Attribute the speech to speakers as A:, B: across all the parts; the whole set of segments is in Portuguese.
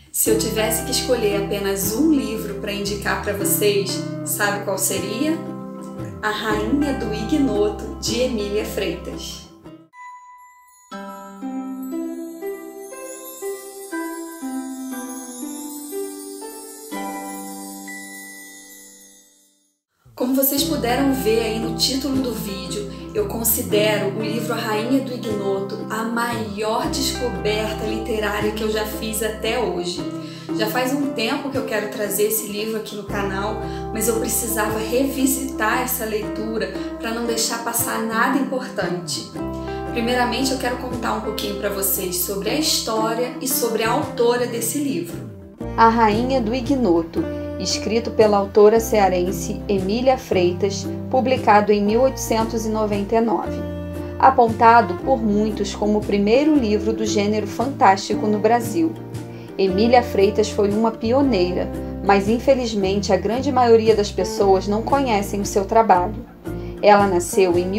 A: Se eu tivesse que escolher apenas um livro para indicar para vocês, sabe qual seria? A Rainha do Ignoto, de Emília Freitas. Como vocês puderam ver aí no título do vídeo, eu considero o livro A Rainha do Ignoto a maior descoberta literária que eu já fiz até hoje. Já faz um tempo que eu quero trazer esse livro aqui no canal, mas eu precisava revisitar essa leitura para não deixar passar nada importante. Primeiramente, eu quero contar um pouquinho para vocês sobre a história e sobre a autora desse livro.
B: A Rainha do Ignoto, escrito pela autora cearense Emília Freitas, publicado em 1899. Apontado por muitos como o primeiro livro do gênero fantástico no Brasil. Emília Freitas foi uma pioneira, mas infelizmente a grande maioria das pessoas não conhecem o seu trabalho. Ela nasceu em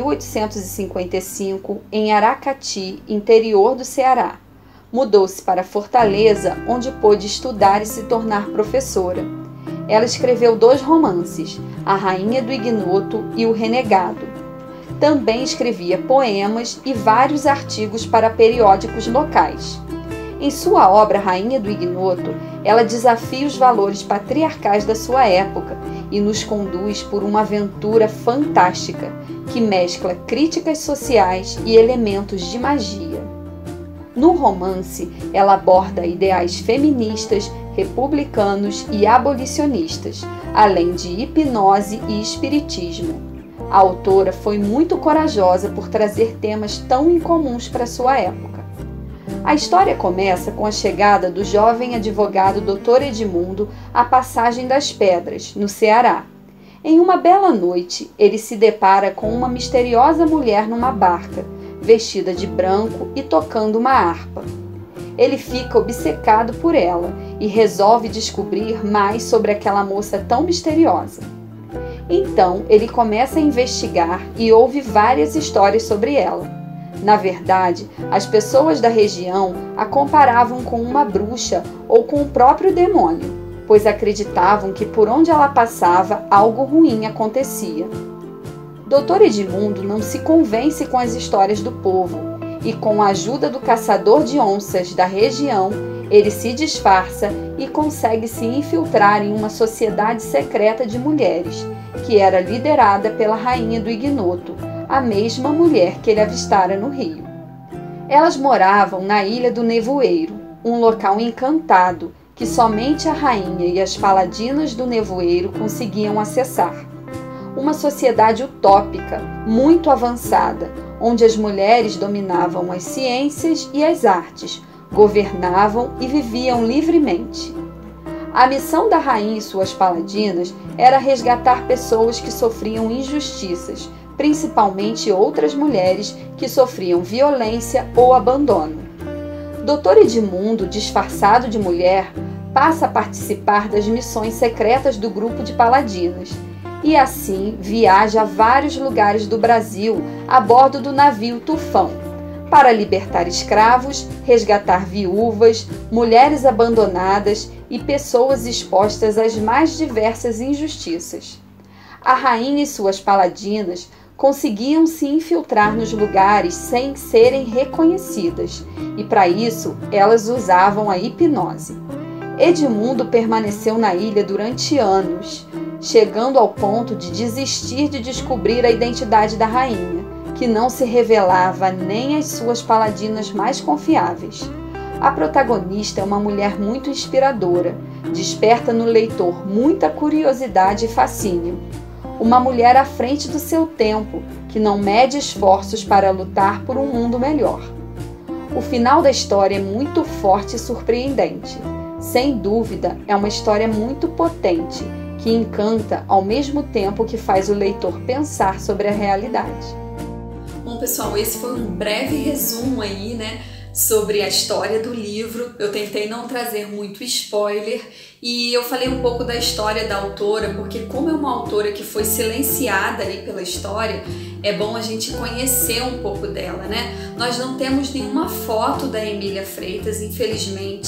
B: 1855 em Aracati, interior do Ceará. Mudou-se para Fortaleza, onde pôde estudar e se tornar professora. Ela escreveu 2 romances, A Rainha do Ignoto e O Renegado. Também escrevia poemas e vários artigos para periódicos locais. Em sua obra Rainha do Ignoto, ela desafia os valores patriarcais da sua época e nos conduz por uma aventura fantástica que mescla críticas sociais e elementos de magia. No romance, ela aborda ideais feministas, republicanos e abolicionistas, além de hipnose e espiritismo. A autora foi muito corajosa por trazer temas tão incomuns para sua época. A história começa com a chegada do jovem advogado Dr. Edmundo à Passagem das Pedras, no Ceará. Em uma bela noite, ele se depara com uma misteriosa mulher numa barca, vestida de branco e tocando uma harpa. Ele fica obcecado por ela e resolve descobrir mais sobre aquela moça tão misteriosa. Então, ele começa a investigar e ouve várias histórias sobre ela. Na verdade, as pessoas da região a comparavam com uma bruxa ou com o próprio demônio, pois acreditavam que por onde ela passava algo ruim acontecia. Dr. Edmundo não se convence com as histórias do povo e, com a ajuda do caçador de onças da região, ele se disfarça e consegue se infiltrar em uma sociedade secreta de mulheres, que era liderada pela Rainha do Ignoto, a mesma mulher que ele avistara no rio. Elas moravam na Ilha do Nevoeiro, um local encantado que somente a rainha e as paladinas do nevoeiro conseguiam acessar. Uma sociedade utópica, muito avançada, onde as mulheres dominavam as ciências e as artes, governavam e viviam livremente. A missão da rainha e suas paladinas era resgatar pessoas que sofriam injustiças, principalmente outras mulheres que sofriam violência ou abandono. Dr. Edmundo, disfarçado de mulher, passa a participar das missões secretas do grupo de paladinas e assim viaja a vários lugares do Brasil a bordo do navio Tufão, para libertar escravos, resgatar viúvas, mulheres abandonadas e pessoas expostas às mais diversas injustiças. A rainha e suas paladinas conseguiam se infiltrar nos lugares sem serem reconhecidas, e para isso elas usavam a hipnose. Edmundo permaneceu na ilha durante anos, chegando ao ponto de desistir de descobrir a identidade da rainha, que não se revelava nem às suas paladinas mais confiáveis. A protagonista é uma mulher muito inspiradora, desperta no leitor muita curiosidade e fascínio. Uma mulher à frente do seu tempo, que não mede esforços para lutar por um mundo melhor. O final da história é muito forte e surpreendente. Sem dúvida, é uma história muito potente, que encanta ao mesmo tempo que faz o leitor pensar sobre a realidade.
A: Bom, pessoal, esse foi um breve resumo aí, sobre a história do livro. Eu tentei não trazer muito spoiler e eu falei um pouco da história da autora, porque como é uma autora que foi silenciada aí pela história, é bom a gente conhecer um pouco dela, Nós não temos nenhuma foto da Emília Freitas, infelizmente.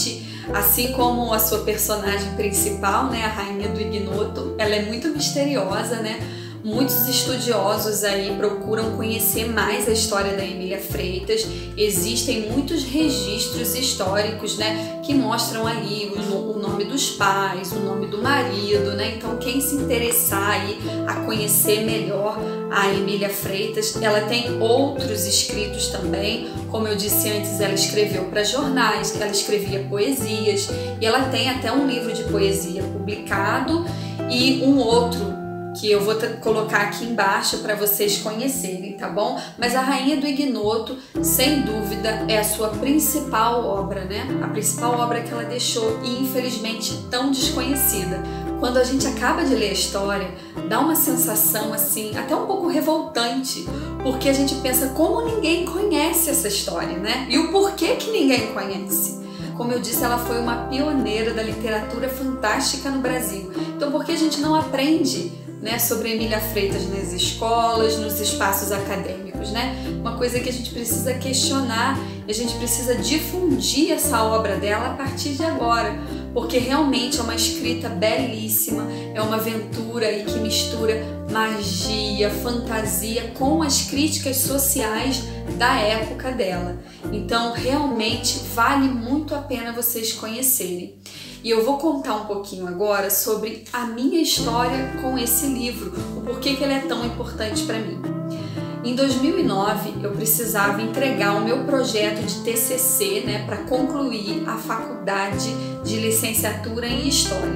A: Assim como a sua personagem principal, né, a Rainha do Ignoto, ela é muito misteriosa, né? Muitos estudiosos aí procuram conhecer mais a história da Emília Freitas. Existem muitos registros históricos, né, que mostram ali o nome dos pais, o nome do marido, né? Então quem se interessar aí a conhecer melhor a Emília Freitas, ela tem outros escritos também. Como eu disse antes, ela escreveu para jornais, ela escrevia poesias e ela tem até um livro de poesia publicado e um outro que eu vou colocar aqui embaixo para vocês conhecerem, tá bom? Mas a Rainha do Ignoto, sem dúvida, é a sua principal obra, né? A principal obra que ela deixou e infelizmente tão desconhecida. Quando a gente acaba de ler a história, dá uma sensação assim, até um pouco revoltante, porque a gente pensa como ninguém conhece essa história, né? E o porquê que ninguém conhece. Como eu disse, ela foi uma pioneira da literatura fantástica no Brasil. Então por que a gente não aprende, né, sobre Emília Freitas nas escolas, nos espaços acadêmicos, né? Uma coisa que a gente precisa questionar, a gente precisa difundir essa obra dela a partir de agora, porque realmente é uma escrita belíssima, é uma aventura aí que mistura magia, fantasia com as críticas sociais da época dela. Então realmente vale muito a pena vocês conhecerem. E eu vou contar um pouquinho agora sobre a minha história com esse livro, o porquê que ele é tão importante para mim. Em 2009, eu precisava entregar o meu projeto de TCC, né, para concluir a faculdade de licenciatura em História.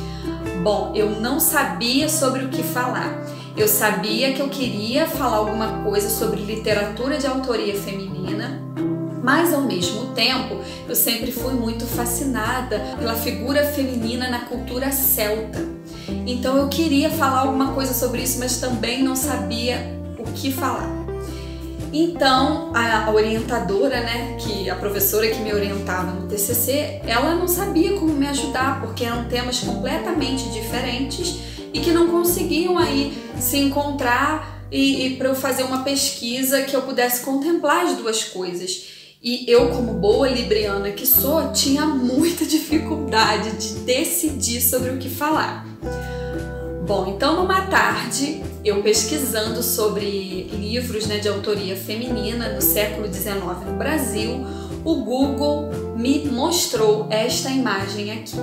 A: Bom, eu não sabia sobre o que falar. Eu sabia que eu queria falar alguma coisa sobre literatura de autoria feminina, mas ao mesmo tempo eu sempre fui muito fascinada pela figura feminina na cultura celta. Então eu queria falar alguma coisa sobre isso, mas também não sabia o que falar. Então a orientadora, né, a professora que me orientava no TCC, ela não sabia como me ajudar, porque eram temas completamente diferentes e que não conseguiam aí se encontrar e para eu fazer uma pesquisa que eu pudesse contemplar as duas coisas. E eu, como boa libriana que sou, tinha muita dificuldade de decidir sobre o que falar. Bom, então numa tarde, eu pesquisando sobre livros, né, de autoria feminina no século XIX no Brasil, o Google me mostrou esta imagem aqui.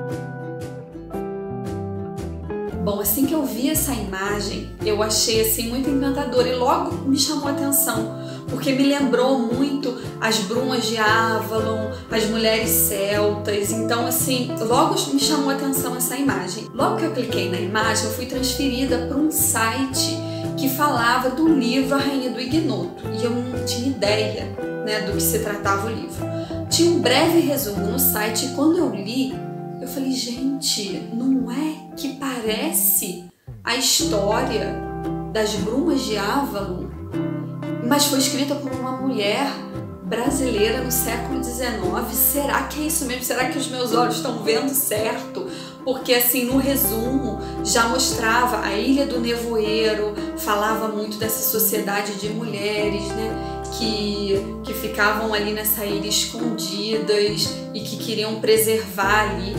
A: Bom, assim que eu vi essa imagem, eu achei assim muito encantadora e logo me chamou a atenção, porque me lembrou muito as brumas de Avalon, as mulheres celtas. Então assim, logo me chamou a atenção essa imagem. Logo que eu cliquei na imagem, eu fui transferida para um site que falava do livro A Rainha do Ignoto, e eu não tinha ideia, né, do que se tratava o livro. Tinha um breve resumo no site e quando eu li, eu falei, gente, não é que parece a história das brumas de Avalon, mas foi escrita por uma mulher brasileira no século XIX. Será que é isso mesmo? Será que os meus olhos estão vendo certo? Porque assim, no resumo já mostrava a Ilha do Nevoeiro, falava muito dessa sociedade de mulheres, né, que ficavam ali nessa ilha escondidas e que queriam preservar ali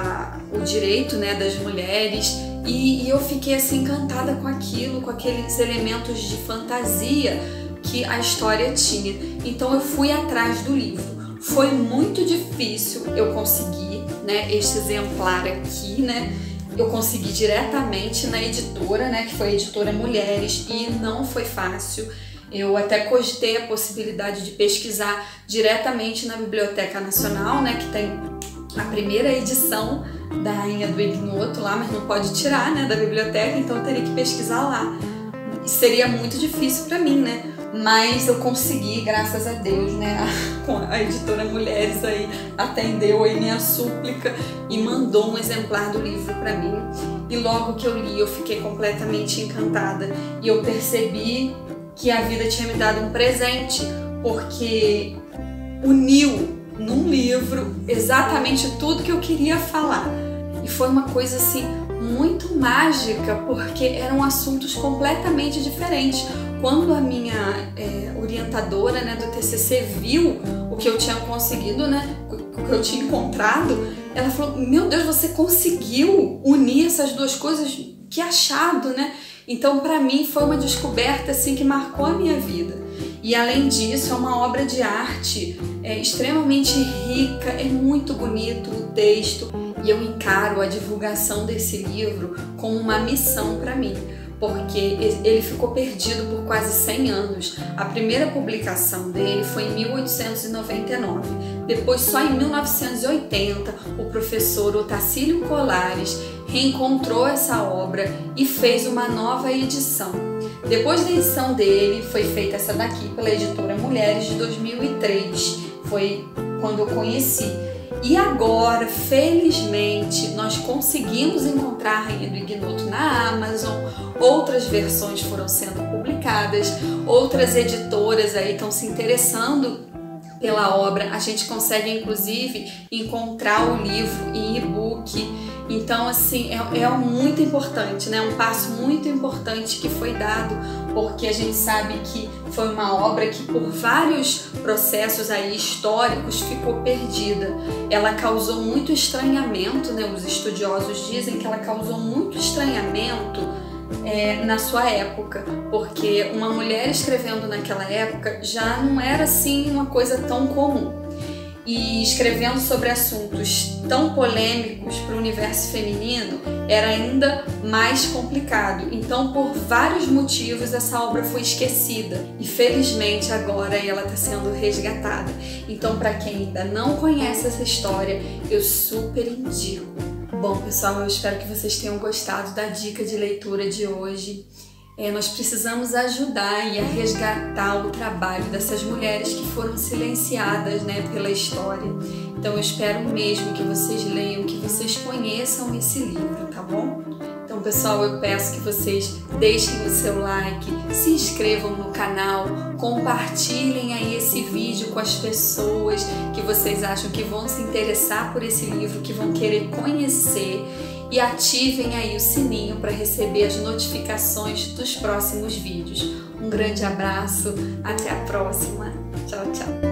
A: o direito, né, das mulheres. E eu fiquei assim encantada com aquilo, com aqueles elementos de fantasia que a história tinha. Então eu fui atrás do livro. Foi muito difícil eu conseguir, né, este exemplar aqui, né? Eu consegui diretamente na editora, né, que foi a editora Mulheres, e não foi fácil. Eu até cogitei a possibilidade de pesquisar diretamente na Biblioteca Nacional, né, que tem a primeira edição da Rainha do Ignoto lá, mas não pode tirar, né, da biblioteca, então eu teria que pesquisar lá. E seria muito difícil para mim, né? Mas eu consegui, graças a Deus, né? A editora Mulheres aí atendeu aí minha súplica e mandou um exemplar do livro para mim. E logo que eu li, eu fiquei completamente encantada e eu percebi que a vida tinha me dado um presente, porque uniu num livro exatamente tudo que eu queria falar. E foi uma coisa assim muito mágica, porque eram assuntos completamente diferentes. Quando a minha orientadora, né, do TCC viu o que eu tinha conseguido, né, que eu tinha encontrado, ela falou, meu Deus, você conseguiu unir essas duas coisas? Que achado, né? Então, para mim, foi uma descoberta assim que marcou a minha vida. E além disso, é uma obra de arte extremamente rica, é muito bonito o texto. E eu encaro a divulgação desse livro como uma missão para mim, porque ele ficou perdido por quase 100 anos. A primeira publicação dele foi em 1899. Depois, só em 1980, o professor Otacílio Colares reencontrou essa obra e fez uma nova edição. Depois da edição dele, foi feita essa daqui pela editora Mulheres de 2003. Foi quando eu conheci. E agora, felizmente, nós conseguimos encontrar a Rainha do Ignoto na Amazon. Outras versões foram sendo publicadas, outras editoras aí estão se interessando pela obra. A gente consegue, inclusive, encontrar o livro em e-book. Então, assim, é muito importante, né? Um passo muito importante que foi dado, porque a gente sabe que foi uma obra que, por vários processos aí históricos, ficou perdida. Ela causou muito estranhamento, né? Os estudiosos dizem que ela causou muito estranhamento na sua época, porque uma mulher escrevendo naquela época já não era assim uma coisa tão comum. E escrevendo sobre assuntos tão polêmicos para o universo feminino era ainda mais complicado. Então, por vários motivos, essa obra foi esquecida e felizmente agora ela está sendo resgatada. Então, para quem ainda não conhece essa história, eu super indico. Bom, pessoal, eu espero que vocês tenham gostado da dica de leitura de hoje. Nós precisamos ajudar e a resgatar o trabalho dessas mulheres que foram silenciadas, né, pela história. Então eu espero mesmo que vocês leiam, que vocês conheçam esse livro, tá bom? Então, pessoal, eu peço que vocês deixem o seu like, se inscrevam no canal, compartilhem aí esse vídeo com as pessoas que vocês acham que vão se interessar por esse livro, que vão querer conhecer. E ativem aí o sininho para receber as notificações dos próximos vídeos. Um grande abraço, até a próxima. Tchau, tchau!